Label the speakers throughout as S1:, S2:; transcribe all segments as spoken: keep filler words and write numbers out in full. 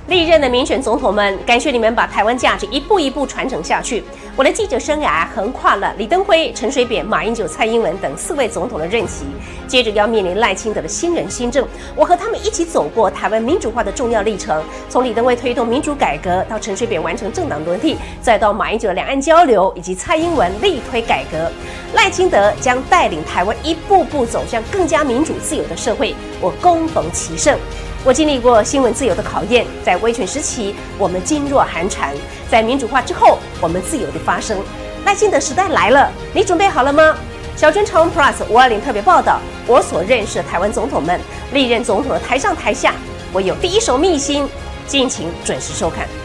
S1: 历任的民选总统们，感谢你们把台湾价值一步一步传承下去。我的记者生涯横跨了李登辉、陈水扁、马英九、蔡英文等四位总统的任期，接着要面临赖清德的新人新政，我和他们一起走过台湾民主化的重要历程，从李登辉推动民主改革，到陈水扁完成政党轮替，再到马英九的两岸交流，以及蔡英文力推改革，赖清德将带领台湾一步步走向更加民主自由的社会，我恭逢其盛。我经历过新闻自由的考验，在威权时期，我们噤若寒蝉；在民主化之后，我们自由地发声。赖清德时代来了，你准备好了吗？小娟潮文 Plus 五二零特别报道，我所认识的台湾总统们，历任总统的台上台下，我有第一手秘辛，敬请准时收看。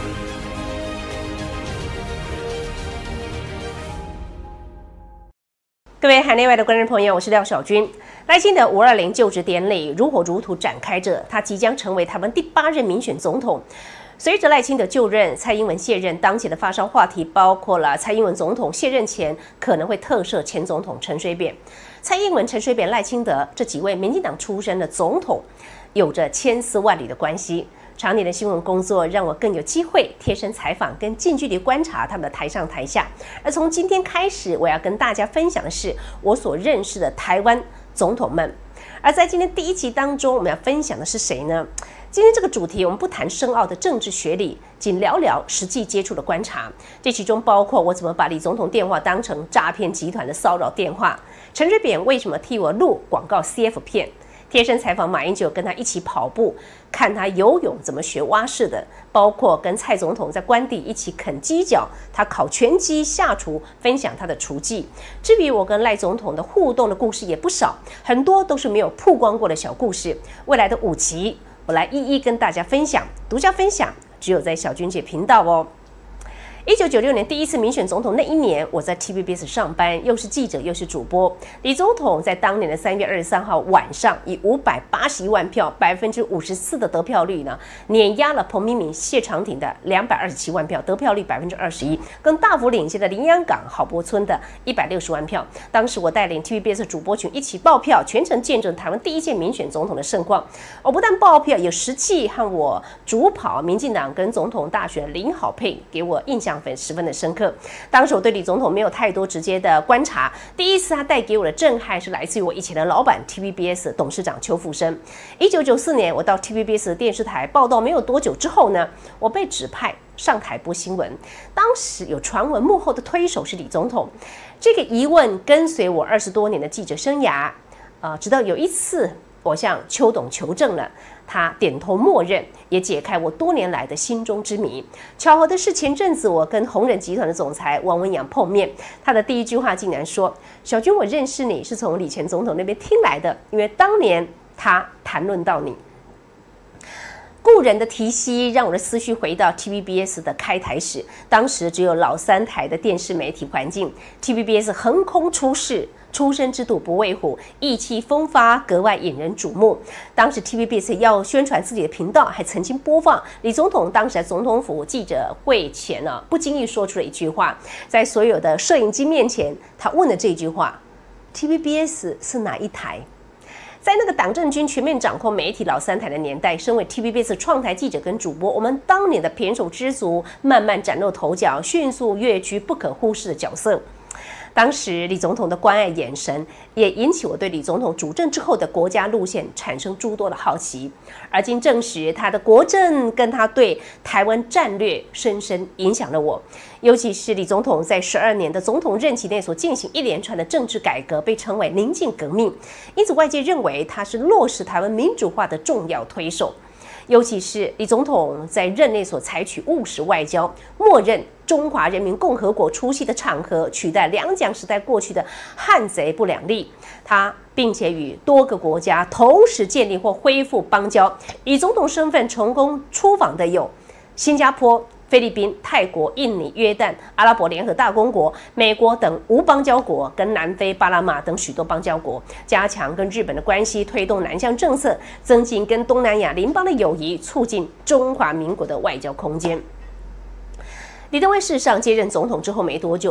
S1: 各位海内外的观众朋友，我是廖小军。赖清德五二零就职典礼如火如荼展开着，他即将成为台湾第八任民选总统。随着赖清德就任，蔡英文卸任，当前的发烧话题包括了蔡英文总统卸任前可能会特赦前总统陈水扁。蔡英文、陈水扁、赖清德这几位民进党出身的总统，有着千丝万缕的关系。常年的新闻工作让我更有机会贴身采访跟近距离观察他们的台上台下。而从今天开始，我要跟大家分享的是我所认识的台湾总统们。而在今天第一集当中，我们要分享的是谁呢？今天这个主题，我们不谈深奥的政治学理，仅聊聊实际接触的观察。这其中包括我怎么把李总统电话当成诈骗集团的骚扰电话，陈水扁为什么替我录广告 C F 片，贴身采访马英九，跟他一起跑步，看他游泳怎么学蛙式的，包括跟蔡总统在官邸一起啃鸡脚，他烤全鸡下厨，分享他的厨技。至于我跟赖总统的互动的故事也不少，很多都是没有曝光过的小故事。未来的五集，我来一一跟大家分享，独家分享，只有在小君姐频道哦。一九九六年第一次民选总统那一年，我在 T V B S 上班，又是记者又是主播。李总统在当年的三月二十三号晚上，以五百八十一万票，百分之五十四的得票率呢，碾压了彭明敏、谢长廷的两百二十七万票，得票率百分之二十一，更大幅领先的林洋港、郝柏村的一百六十万票。当时我带领 T V B S 主播群一起报票，全程见证台湾第一届民选总统的盛况。我不但报票，也实际和我主跑民进党跟总统大选林好配，给我印象十分的深刻。当时我对李总统没有太多直接的观察，第一次他带给我的震撼是来自于我以前的老板 T V B S 董事长邱富生。一九九四年我到 T V B S 电视台报道没有多久之后呢，我被指派上台播新闻。当时有传闻幕后的推手是李总统，这个疑问跟随我二十多年的记者生涯，呃，直到有一次我向邱董求证了，他点头默认，也解开我多年来的心中之谜。巧合的是，前阵子我跟宏仁集团的总裁王文洋碰面，他的第一句话竟然说：“小军，我认识你是从李前总统那边听来的，因为当年他谈论到你。”故人的提携让我的思绪回到 T V B S 的开台时，当时只有老三台的电视媒体环境 ，T V B S 横空出世。出生之犊不畏虎，意气风发，格外引人瞩目。当时 T V B S 要宣传自己的频道，还曾经播放李总统当时在总统府记者会前呢、啊，不经意说出了一句话，在所有的摄影机面前，他问了这句话 ：T V B S 是哪一台？在那个党政军全面掌控媒体老三台的年代，身为 T V B S 创台记者跟主播，我们当年的胼手知足，慢慢崭露头角，迅速跃居不可忽视的角色。当时李总统的关爱眼神，也引起我对李总统主政之后的国家路线产生诸多的好奇。而今证实，他的国政跟他对台湾战略深深影响了我。尤其是李总统在十二年的总统任期内所进行一连串的政治改革，被称为宁静革命，因此外界认为他是落实台湾民主化的重要推手。尤其是李总统在任内所采取务实外交，默认中华人民共和国出席的场合取代两蒋时代过去的汉贼不两立，他并且与多个国家同时建立或恢复邦交。以总统身份成功出访的有新加坡、菲律宾、泰国、印尼、约旦、阿拉伯联合大公国、美国等无邦交国，跟南非、巴拿马等许多邦交国，加强跟日本的关系，推动南向政策，增进跟东南亚邻邦的友谊，促进中华民国的外交空间。李登辉事实上接任总统之后没多久，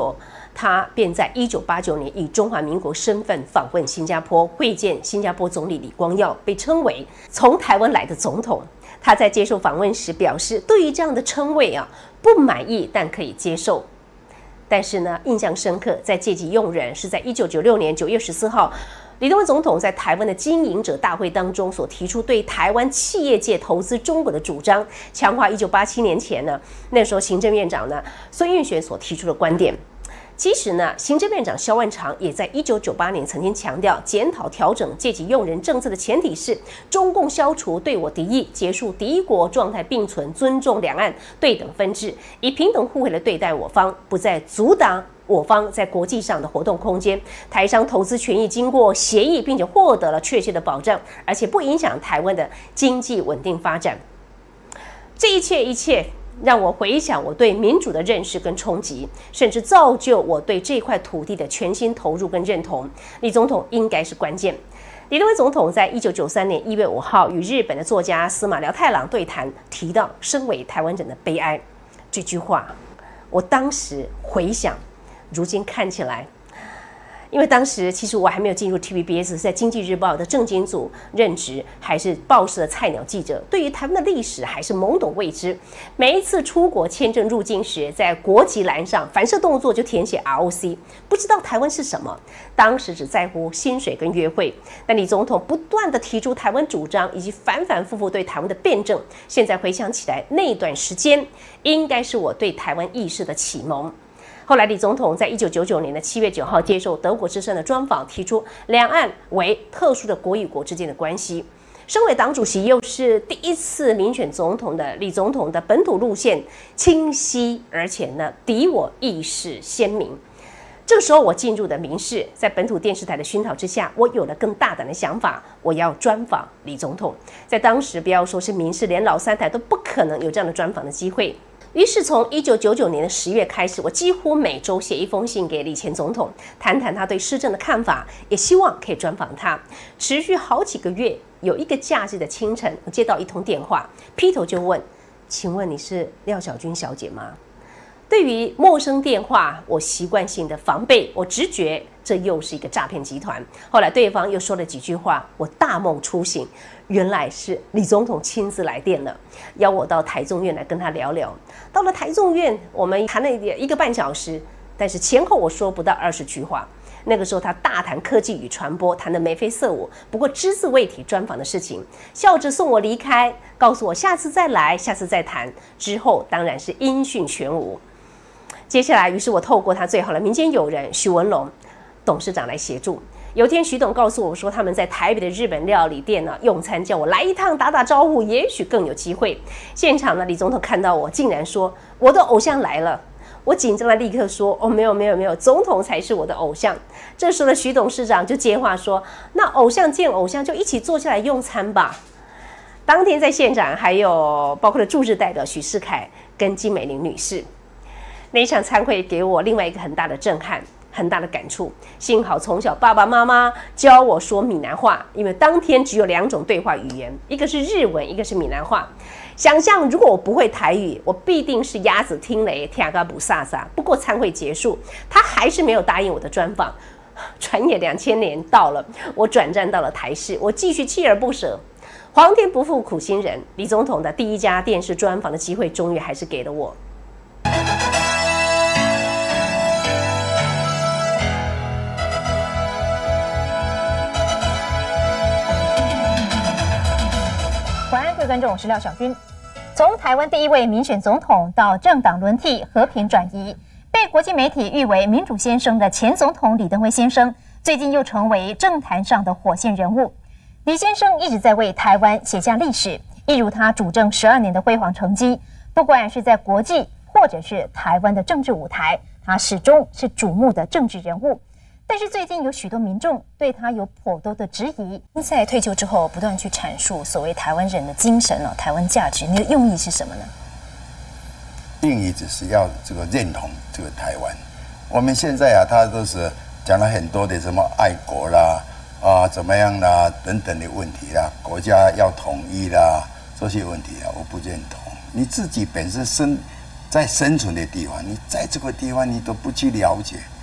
S1: 他便在一九八九年以中华民国身份访问新加坡，会见新加坡总理李光耀，被称为从台湾来的总统。他在接受访问时表示，对于这样的称谓啊不满意，但可以接受。但是呢，印象深刻，在借机用人是在一九九六年九月十四号，李登辉总统在台湾的经营者大会当中所提出对台湾企业界投资中国的主张，强化一九八七年前呢，那时候行政院长呢孙运璇所提出的观点。其实呢，行政院长萧万长也在一九九八年曾经强调，检讨调整借机用人政策的前提是中共消除对我敌意，结束敌国状态并存，尊重两岸对等分治，以平等互惠的对待我方，不再阻挡我方在国际上的活动空间。台商投资权益经过协议，并且获得了确切的保障，而且不影响台湾的经济稳定发展。这一切一切让我回想我对民主的认识跟冲击，甚至造就我对这块土地的全心投入跟认同。李总统应该是关键。李登辉总统在一九九三年一月五号与日本的作家司马辽太郎对谈，提到身为台湾人的悲哀。这句话，我当时回想，如今看起来，因为当时其实我还没有进入 T V B S， 在经济日报的政经组任职，还是报社的菜鸟记者，对于台湾的历史还是懵懂未知。每一次出国签证入境时，在国籍栏上反射动作就填写 R O C， 不知道台湾是什么。当时只在乎薪水跟约会，但李总统不断的提出台湾主张，以及反反复复对台湾的辩证。现在回想起来，那段时间应该是我对台湾意识的启蒙。后来，李总统在一九九九年的七月九号接受德国之声的专访，提出两岸为特殊的国与国之间的关系。身为党主席，又是第一次民选总统的李总统的本土路线清晰，而且呢，敌我意识鲜明。这个时候，我进入的民视，在本土电视台的熏陶之下，我有了更大胆的想法，我要专访李总统。在当时，不要说是民视，连老三台都不可能有这样的专访的机会。于是，从一九九九年的十月开始，我几乎每周写一封信给李前总统，谈谈他对施政的看法，也希望可以专访他。持续好几个月，有一个假日的清晨，我接到一通电话，劈头就问：“请问你是廖小军小姐吗？”对于陌生电话，我习惯性的防备，我直觉这又是一个诈骗集团。后来对方又说了几句话，我大梦初醒，原来是李总统亲自来电了，邀我到台中院来跟他聊聊。到了台中院，我们谈了一个半小时，但是前后我说不到二十句话。那个时候他大谈科技与传播，谈得眉飞色舞，不过只字未提专访的事情，笑着送我离开，告诉我下次再来，下次再谈。之后当然是音讯全无。接下来，于是我透过他最好的民间友人许文龙董事长来协助。有天，徐董告诉我说，他们在台北的日本料理店呢用餐，叫我来一趟打打招呼，也许更有机会。现场呢，李总统看到我，竟然说我的偶像来了。我紧张的立刻说：“哦，没有没有没有，总统才是我的偶像。”这时候的徐董事长就接话说：“那偶像见偶像，就一起坐下来用餐吧。”当天在现场还有包括了驻日代表许世凯跟金美玲女士。那一场餐会给我另外一个很大的震撼，很大的感触。幸好从小爸爸妈妈教我说闽南话，因为当天只有两种对话语言，一个是日文，一个是闽南话。想象如果我不会台语，我必定是鸭子听雷，听个不飒飒。不过餐会结束，他还是没有答应我的专访。转眼两千年到了，我转战到了台视，我继续锲而不舍。皇天不负苦心人，李总统的第一家电视专访的机会，终于还是给了我。
S2: 各位观众，我是廖小军。从台湾第一位民选总统到政党轮替、和平转移，被国际媒体誉为民主先生的前总统李登辉先生，最近又成为政坛上的火线人物。李先生一直在为台湾写下历史，一如他主政十二年的辉煌成绩，不管是在国际或者是台湾的政治舞台，他始终是瞩目的政治人物。但是最近有许多民众对他有颇多的质疑。在退休之后，不断去阐述所谓台湾人的精神哦，台湾价值，你的用意是什么呢？
S3: 用意只是要这个认同这个台湾。我们现在啊，他都是讲了很多的什么爱国啦，啊怎么样啦等等的问题啦，国家要统一啦这些问题啊，我不认同。你自己本身生在生存的地方，你在这个地方你都不去了解。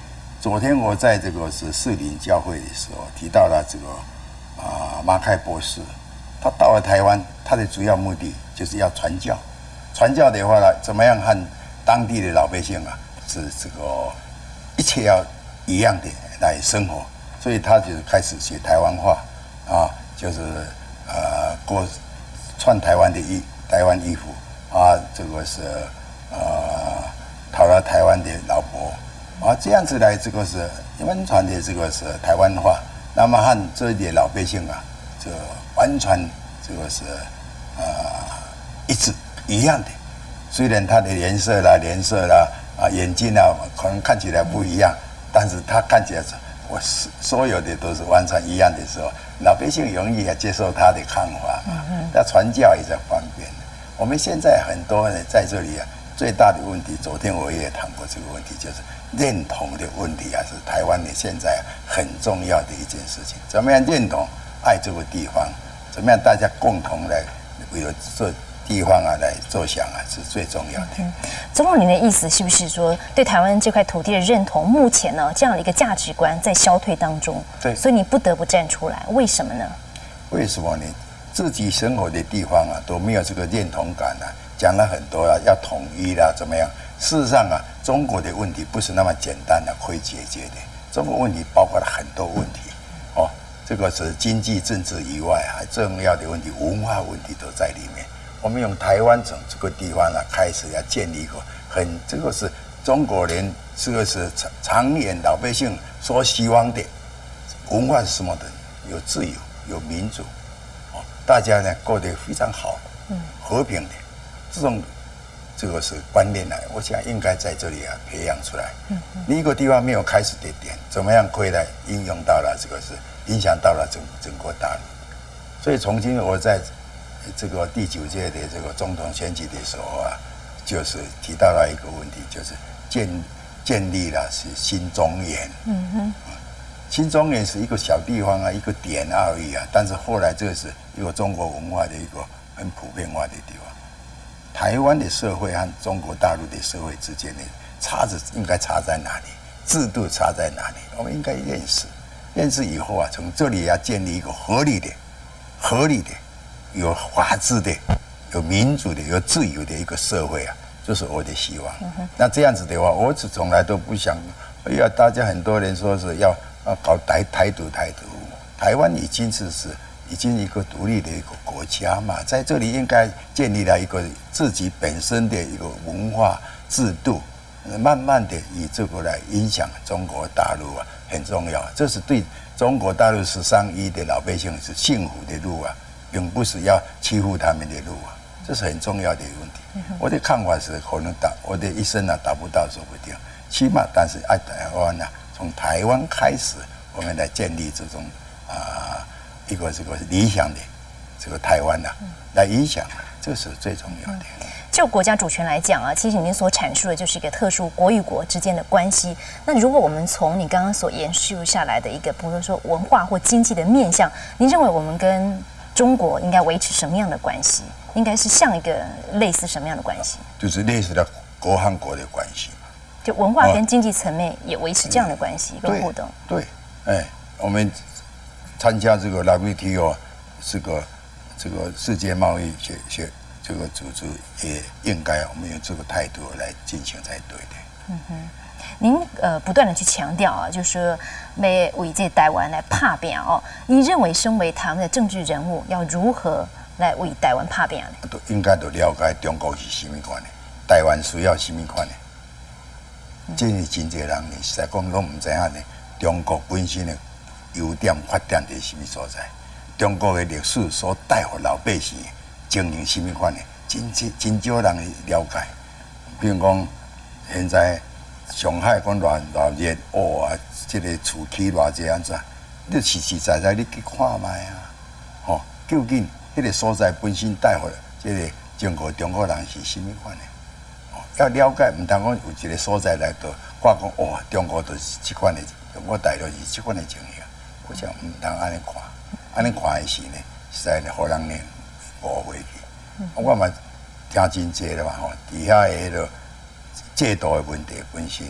S3: 昨天我在这个是士林教会的时候提到了这个啊、呃、马开博士，他到了台湾，他的主要目的就是要传教。传教的话呢，怎么样和当地的老百姓啊是这个一切要一样的来生活，所以他就开始学台湾话啊，就是呃过穿台湾的衣台湾衣服啊，这个是呃讨了台湾的老婆。啊，这样子来，这个是完全的这个是台湾话，那么和这里的老百姓啊，这完全这个是呃一致一样的。虽然他的颜色啦、脸色啦、啊眼睛啊，可能看起来不一样，但是他看起来是，我所有的都是完全一样的时候，老百姓容易啊接受他的看法嘛。那传教也在方便。我们现在很多人在这里啊，最大的问题，昨天我也谈过这个问题，就是认同的问题啊，是台湾的现在很重要的一件事情。怎么样认同爱这个地方？怎么样大家共同来为了这地方啊来作想啊，是最重要的。
S2: 嗯，总统，您的意思是不是说，对台湾这块土地的认同，目前呢这样的一个价值观在消退当中？
S3: 对，
S2: 所以你不得不站出来，为什么呢？
S3: 为什么呢？自己生活的地方啊都没有这个认同感啊，讲了很多啊，要统一啦，怎么样？事实上啊，中国的问题不是那么简单的可以解决的。中国问题包括了很多问题，哦，这个是经济、政治以外，还重要的问题，文化问题都在里面。我们用台湾整这个地方呢，开始要建立一个很，这个是中国人，这个是长长远老百姓所希望的文化是什么的？有自由，有民主，哦，大家呢过得非常好，嗯，和平的这种。这个是观念来，我想应该在这里啊培养出来。嗯嗯，你一个地方没有开始的点，怎么样可以来应用到了这个是影响到了整整个大陆？所以从今我在这个第九届的这个总统选举的时候啊，就是提到了一个问题，就是建建立了是新中原。嗯哼，新中原是一个小地方啊，一个点而已啊，但是后来这个是一个中国文化的一个很普遍化的地方。台湾的社会和中国大陆的社会之间的差子应该差在哪里？制度差在哪里？我们应该认识，认识以后啊，从这里要建立一个合理的、合理的、有法治的、有民主的、有自由的一个社会啊，这是我的希望。嗯、那这样子的话，我是从来都不想。哎呀，大家很多人说是要要搞台台独台独，台湾已经是是。已经一个独立的一个国家嘛，在这里应该建立了一个自己本身的一个文化制度，慢慢的以这个来影响中国大陆啊，很重要。这是对中国大陆十三亿的老百姓是幸福的路啊，并不是要欺负他们的路啊，这是很重要的一个问题。嗯、我的看法是，可能达我的一生啊达不到说不定，起码但是爱台湾啊，从台湾开始，我们来建立这种啊。一个这个理想的这个台湾呐、啊，来影响，这是最重要的。
S2: 就国家主权来讲啊，其实您所阐述的就是一个特殊国与国之间的关系。那如果我们从你刚刚所延续下来的一个，比如说文化或经济的面向，您认为我们跟中国应该维持什么样的关系？应该是像一个类似什么样的关系？
S3: 就是类似的国和国的关系嘛。
S2: 就文化跟经济层面也维持这样的关系跟互动。
S3: 对，对，哎，我们。参加这个 W T O 这个这个世界贸易学学这个组织，也应该我们用这个态度来进行才对的。
S2: 嗯哼，您呃不断的去强调啊，就是说为为这台湾来拍拼哦。你认为身为台湾的政治人物，要如何来为台湾拍拼呢？
S3: 都应该都了解中国是什么款的，台湾需要什么款的。这是真侪人呢，实在讲拢唔知影呢，中国本身的。优点、缺点在什么所在？中国的历史所带给老百姓经营什么款的，真真少人了解。比如讲，现在上海讲偌偌热，哇，这个厝起偌济安怎？你实实在在你去看卖啊！吼，究竟迄个所在本身带给这个中国中国人是什么款的？哦，要了解，唔通讲有一个所在来到，话讲哇，中国就是这款的，中国大陆是这款的情形。我想唔通安尼看，安尼看的时呢，实在是互人呢误会去。嗯、我嘛听真济了嘛吼，底下的迄个制度的问题本身，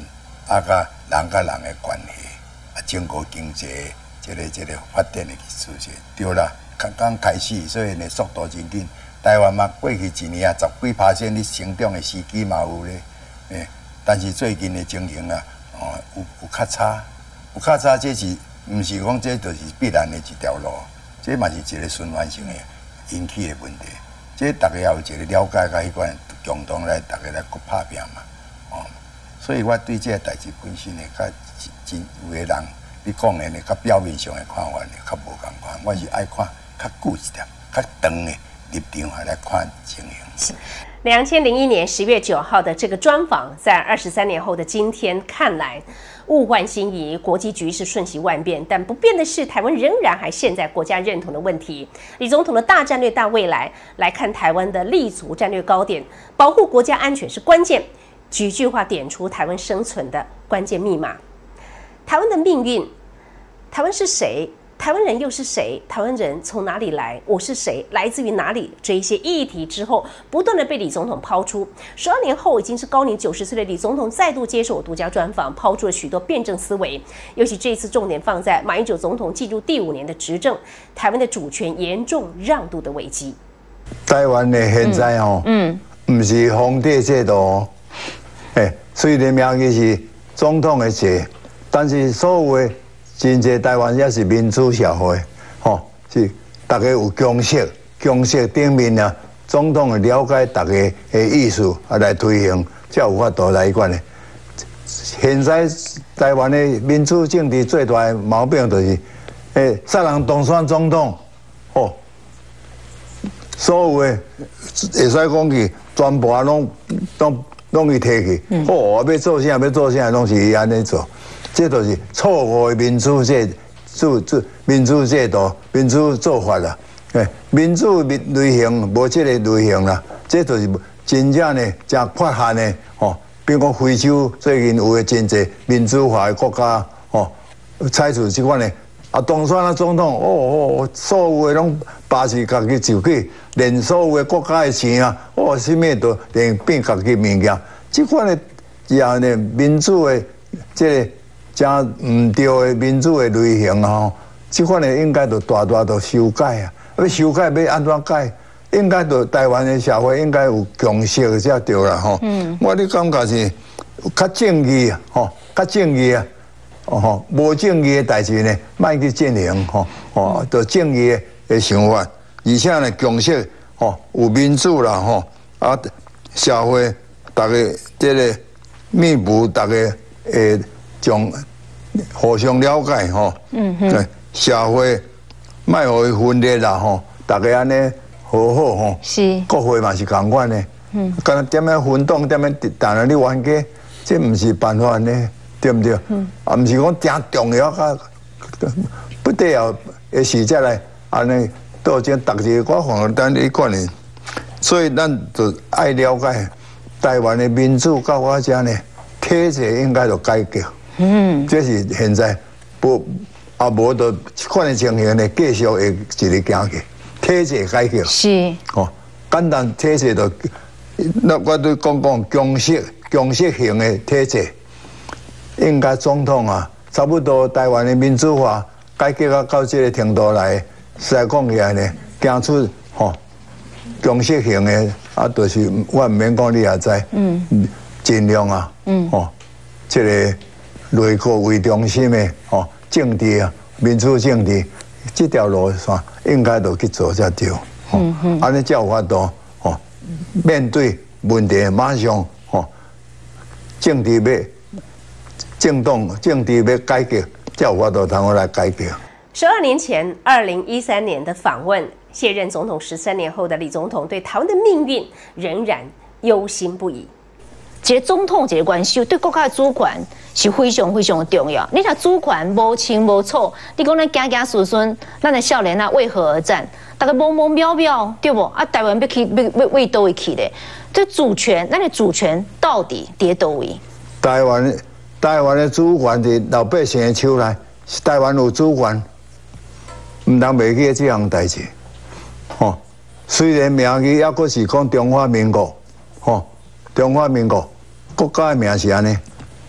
S3: 啊，甲人甲人的关系，啊，整个经济这个这个发展的事情，对啦，刚刚开始，所以呢速度真紧。台湾嘛，过去一年啊，十几趴线的成长的时机嘛有咧，诶，但是最近的情形啊，哦，有有较差，有较差，这是毋是讲这就是必然的一条路，这嘛是一个循环性的引起的问题。这大家也有一个了解，甲迄款共同来，大家来去拍拼嘛，哦，所以我对这个代志本身呢，甲真有的人你讲的呢，甲表面上的看法呢，较无共款。我是爱看较久一点、较长的。立场还来看情形。
S1: 两千零一年十月九号的这个专访，在二十三年后的今天看来，物换星移，国际局势瞬息万变，但不变的是，台湾仍然还陷在国家认同的问题。李总统的大战略、大未来来看，台湾的立足战略高点，保护国家安全是关键。几句话点出台湾生存的关键密码。台湾的命运，台湾是谁？台湾人又是谁？台湾人从哪里来？我是谁？来自于哪里？这一些议题之后，不断的被李总统抛出。十二年后，已经是高龄九十岁的李总统再度接受独家专访，抛出了许多辩证思维。尤其这一次重点放在马英九总统进入第五年的执政，台湾的主权严重让渡的危机。
S4: 台湾的现在哦，嗯，不是皇帝制度哦，哎，虽然名义是总统的制，但是所有的。真济台湾也是民主社会，吼、哦、是大家有共识，共识顶面啊，总统会了解大家的意思啊来推行，才有法度来管的。现在台湾的民主政治最大的毛病就是，诶，啥人当选总统，哦，所有的会使讲去，全部啊拢拢拢去摕去，哦，我要做啥要做啥，拢是伊安尼做。这都是错误的民主制制制民主制度、民主做法啦。诶，民主类型无这个类型啦，这就是真正的真缺憾的吼。比如讲非洲最近有诶真济民主化的国家吼，采取这款的啊，当选啊总统哦哦，所有的拢巴士家己就去，连所有的国家的钱啊，哦，什么都连变家己物件。这款的也呢民主的这个。真唔对的民主的类型吼，即款的应该就大大都修改啊！要修改要安怎改？应该就台湾的社会应该有共识才对啦吼。嗯，我的感觉是较正义啊，吼，较正义啊，哦吼，无正义的代志呢，莫去进行吼，哦，就正义的想法，而且呢共识吼，有民主啦吼，啊，社会大家这个密不大家诶。将互相了解吼，嗯嗯，社会莫互伊分裂啦吼，大家安尼好好吼，是，国会嘛是共款的，嗯，干点样分党，点样但系你冤家，这毋是办法呢，对毋对？嗯，啊，毋是讲真重要啊，不得要的时节来安尼到这逐日我看等你管呢，所以咱就爱了解台湾的民主到我遮呢，体制应该就改革。嗯，这是现在不啊，无就款的情形呢，继续会一直行去，体制改革是哦，简单体制就那我对讲讲公式公式型的体制，应该总统啊，差不多台湾的民主化改革到到这个程度来，实在讲起来呢，行出吼公式型的啊，就是我唔免讲你也知，嗯，尽量啊，嗯，哦，这个。内阁为中心的哦，政治啊，民主政治这条路线应该都去做才对。嗯嗯，安尼才有法度哦，面对问题马上哦，政治要政党政治要改革，才有法度通我来改革。
S1: 十二年前，二零一三年的访问，卸任总统十三年后的李总统对台湾的命运仍然忧心不已。
S5: 一个总统一个元首对国家的主权是非常非常的重要。你若主权无清无楚，你讲咱行行顺顺，咱的少年啊为何而战？大家懵懵渺渺，对不？啊，台湾要去要要为倒位去咧？这主权，咱的主权到底伫倒位？
S4: 台湾台湾的主权伫老百姓的手内，是台湾有主权，唔通袂记这项代志。吼、哦，虽然名义还阁是讲中华民国，吼、哦，中华民国。国家的名是安尼，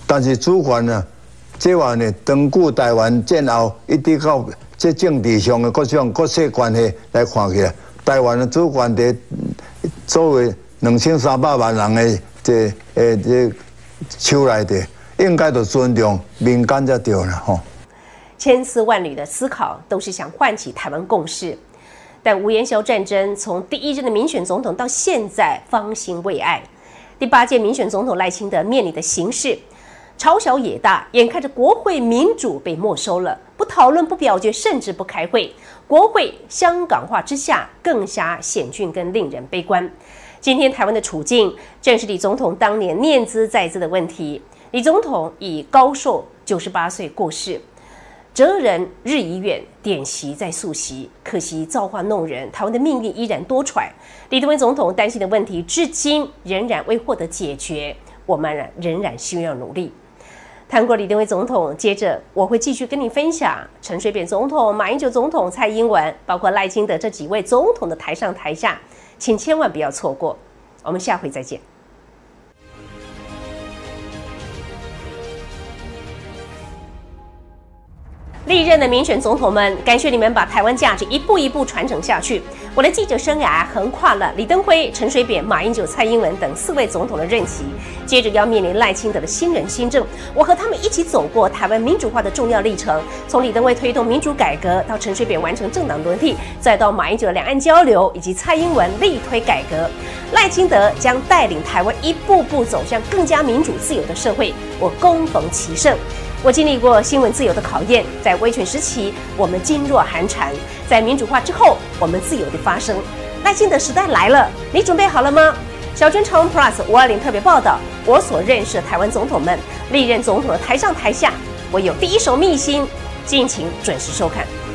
S4: 但是主权呢，这话呢，长久台湾战后，一直到这政治上的各种各色关系来看起来，台湾的主权在作为两千三百万人的这诶这手内底，应该就尊重民间才对了吼。
S1: 千丝万缕的思考，都是想唤起台湾共识。但无烟硝战争从第一任的民选总统到现在方兴未艾，第八届民选总统赖清德面临的形势，朝小野大，眼看着国会民主被没收了，不讨论、不表决，甚至不开会，国会香港化之下，更加险峻跟令人悲观。今天台湾的处境，正是李总统当年念兹在兹的问题。李总统已高寿九十八岁过世。哲人日已远，典席在溯溪。可惜造化弄人，台湾的命运依然多舛。李登辉总统担心的问题，至今仍然未获得解决，我们仍然需要努力。谈过李登辉总统，接着我会继续跟你分享陈水扁总统、马英九总统、蔡英文，包括赖清德这几位总统的台上台下，请千万不要错过。我们下回再见。历任的民选总统们，感谢你们把台湾价值一步一步传承下去。我的记者生涯横跨了李登辉、陈水扁、马英九、蔡英文等四位总统的任期，接着要面临赖清德的新人新政。我和他们一起走过台湾民主化的重要历程，从李登辉推动民主改革，到陈水扁完成政党轮替，再到马英九的两岸交流，以及蔡英文力推改革，赖清德将带领台湾一步步走向更加民主自由的社会。我恭逢其盛。我经历过新闻自由的考验，在威权时期，我们噤若寒蝉；在民主化之后，我们自由地发声。赖清德时代来了，你准备好了吗？小娟超 Plus 五二零特别报道，我所认识的台湾总统们，历任总统的台上台下，我有第一手秘辛，敬请准时收看。